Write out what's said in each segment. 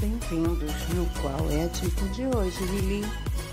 bem-vindos no Qual é a Dica de hoje, Lili?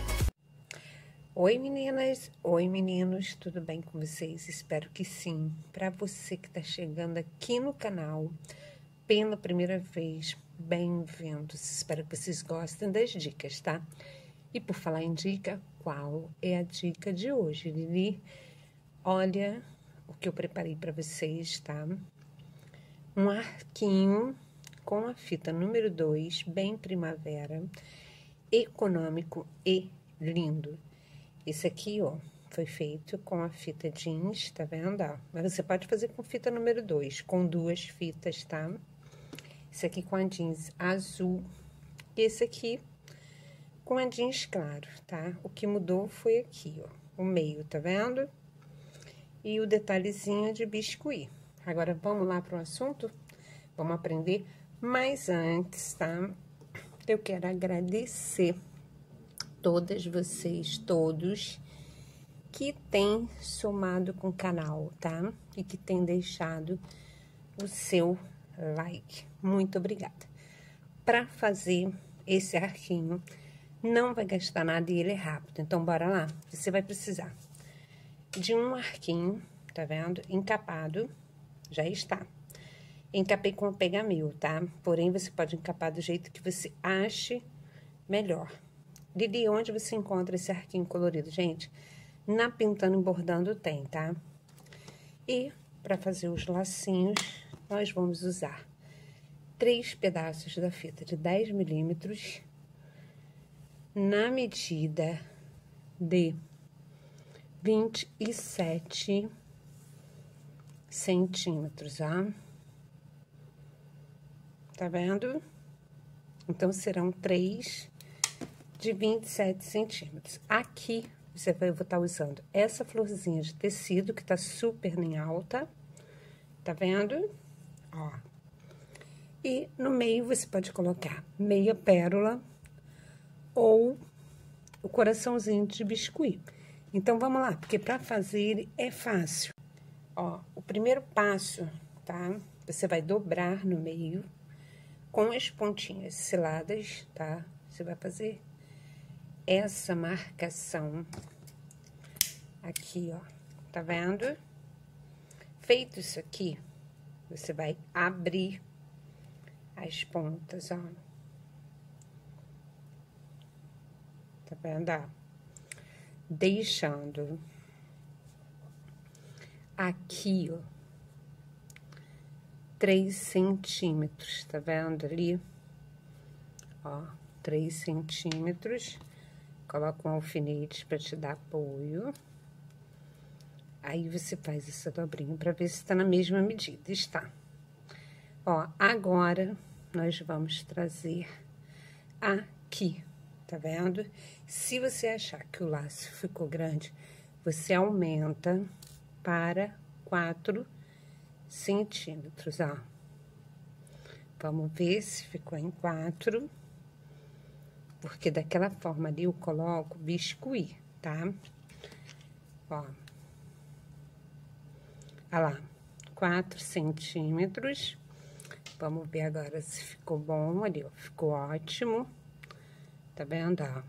Oi meninas, oi meninos, tudo bem com vocês? Espero que sim. Para você que está chegando aqui no canal pela primeira vez, bem-vindos. Espero que vocês gostem das dicas, tá? E por falar em dica, qual é a dica de hoje, Lili? Olha o que eu preparei para vocês, tá? Um arquinho com a fita número 2, bem primavera, econômico e lindo. Esse aqui, ó, foi feito com a fita jeans, tá vendo? Mas você pode fazer com fita número 2, com 2 fitas, tá? Esse aqui com a jeans azul e esse aqui com a jeans claro, tá? O que mudou foi aqui, ó, o meio, tá vendo? E o detalhezinho de biscuit. Agora, vamos lá para o assunto? Vamos aprender? Mas antes, tá? Eu quero agradecer todas vocês, todos, que têm somado com o canal, tá? E que têm deixado o seu like. Muito obrigada. Para fazer esse arquinho, não vai gastar nada e ele é rápido. Então, bora lá. Você vai precisar de um arquinho, tá vendo? Encapado, já está. Encapei com pegamento, tá? Porém, você pode encapar do jeito que você ache melhor. Lili, onde você encontra esse arquinho colorido? Gente, na Pintando e Bordando tem, tá? E, para fazer os lacinhos, nós vamos usar 3 pedaços da fita de 10 milímetros na medida de 27 centímetros, ó. Tá vendo? Então, serão 3 de 27 centímetros. Aqui, eu vou estar usando essa florzinha de tecido, que tá super em alta. Tá vendo? Ó. E no meio, você pode colocar meia pérola ou o coraçãozinho de biscuit. Então, vamos lá, porque para fazer ele é fácil. Ó, o primeiro passo, tá? Você vai dobrar no meio com as pontinhas seladas, tá? Você vai fazer essa marcação aqui, ó. Tá vendo? Feito isso aqui, você vai abrir as pontas, ó. Tá vendo, ó? Deixando aqui, ó, 3 centímetros, tá vendo ali? Ó, 3 centímetros. Coloca um alfinete para te dar apoio. Aí, você faz essa dobrinha para ver se tá na mesma medida. Está. Ó, agora, nós vamos trazer aqui, tá vendo? Se você achar que o laço ficou grande, você aumenta para 4 centímetros, ó. Vamos ver se ficou em 4, porque daquela forma ali eu coloco biscuit, tá? Ó. Olha lá, 4 centímetros. Vamos ver agora se ficou bom ali, ó. Ficou ótimo. Tá vendo, ó?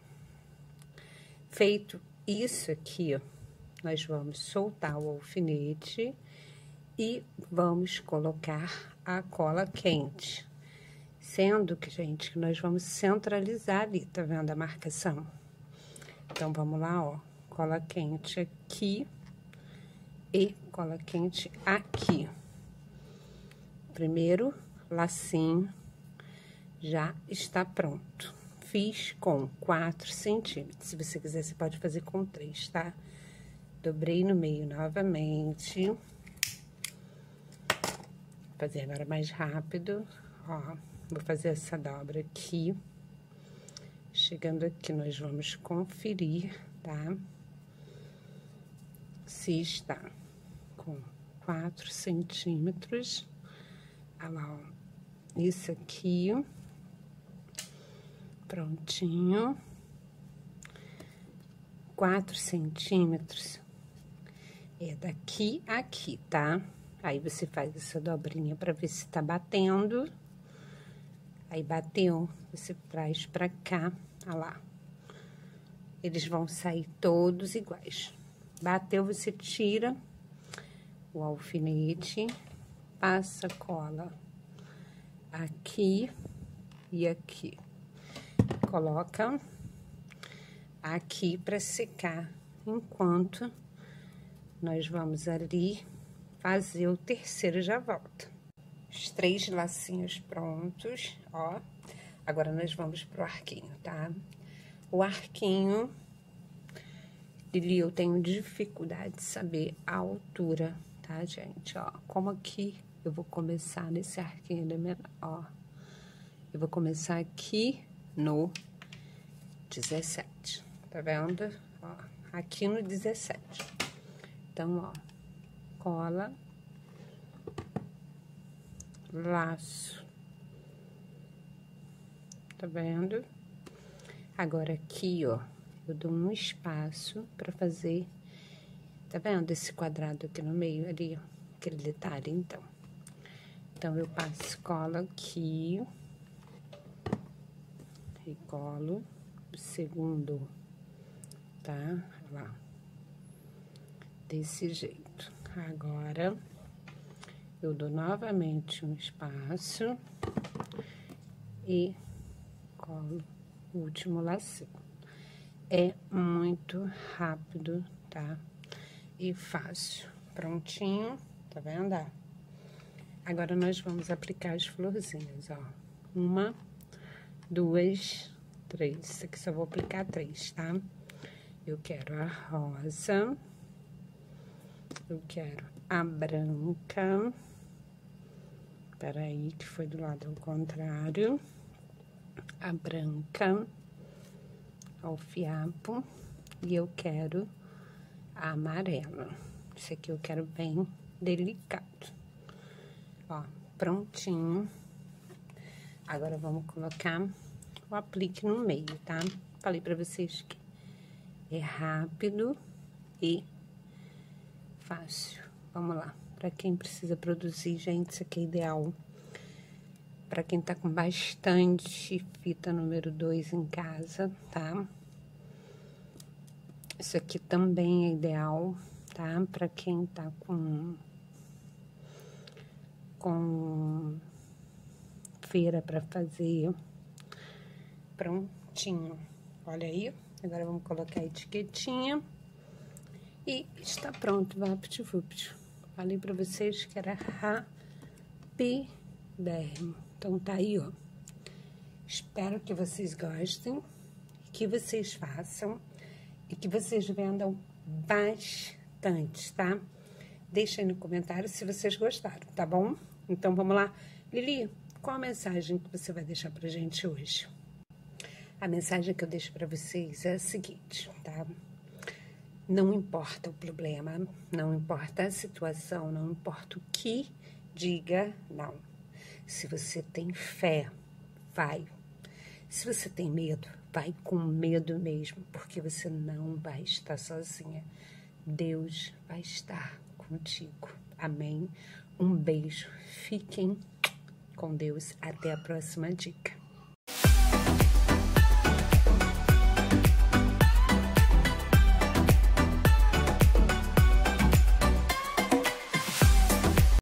Feito isso aqui, ó, nós vamos soltar o alfinete e vamos colocar a cola quente. Sendo que, gente, nós vamos centralizar ali, tá vendo a marcação? Então, vamos lá, ó. Cola quente aqui e cola quente aqui. Primeiro lacinho já está pronto. Fiz com 4 centímetros. Se você quiser, você pode fazer com 3, tá? Dobrei no meio novamente. Vou fazer agora mais rápido, ó. Vou fazer essa dobra aqui. Chegando aqui, nós vamos conferir, tá? Se está com 4 centímetros. Olha lá, ó. Isso aqui. Prontinho. 4 centímetros. É daqui a aqui, tá? Aí, você faz essa dobrinha pra ver se tá batendo. Aí bateu, você traz pra cá, olha lá. Eles vão sair todos iguais. Bateu, você tira o alfinete, passa cola aqui e aqui. Coloca aqui para secar, enquanto nós vamos ali fazer o terceiro, já volta. Os 3 lacinhos prontos, ó. Agora nós vamos pro arquinho, tá? O arquinho, Lili, eu tenho dificuldade de saber a altura, tá, gente? Ó, como aqui eu vou começar nesse arquinho da menor, ó. Eu vou começar aqui no 17, tá vendo? Ó, aqui no 17. Então, ó, cola, laço, tá vendo? Agora aqui, ó, eu dou um espaço pra fazer, tá vendo esse quadrado aqui no meio ali, ó, aquele detalhe, então. Então, eu passo cola aqui e colo o segundo, tá? Olha lá, desse jeito. Agora, eu dou novamente um espaço e colo o último lacinho. É muito rápido, tá? E fácil. Prontinho, tá vendo? Agora, nós vamos aplicar as florzinhas, ó. 1, 2, 3. Isso aqui só vou aplicar 3, tá? Eu quero a rosa. Eu quero a branca. Peraí, que foi do lado ao contrário. A branca ao fiapo. E eu quero a amarela. Esse aqui eu quero bem delicado. Ó, prontinho. Agora, vamos colocar o aplique no meio, tá? Falei pra vocês que é rápido e fácil. Vamos lá. Pra quem precisa produzir, gente, isso aqui é ideal. Pra quem tá com bastante fita número 2 em casa, tá? Isso aqui também é ideal, tá? Pra quem tá com feira pra fazer. Prontinho. Olha aí. Agora, vamos colocar a etiquetinha. E está pronto, vapt-vupt. Falei pra vocês que era rapidérrimo. Então, tá aí, ó. Espero que vocês gostem, que vocês façam e que vocês vendam bastante, tá? Deixa aí no comentário se vocês gostaram, tá bom? Então, vamos lá. Lili, qual a mensagem que você vai deixar pra gente hoje? A mensagem que eu deixo pra vocês é a seguinte, tá? Não importa o problema, não importa a situação, não importa o que diga, não. Se você tem fé, vai. Se você tem medo, vai com medo mesmo, porque você não vai estar sozinha. Deus vai estar contigo. Amém? Um beijo. Fiquem com Deus. Até a próxima dica.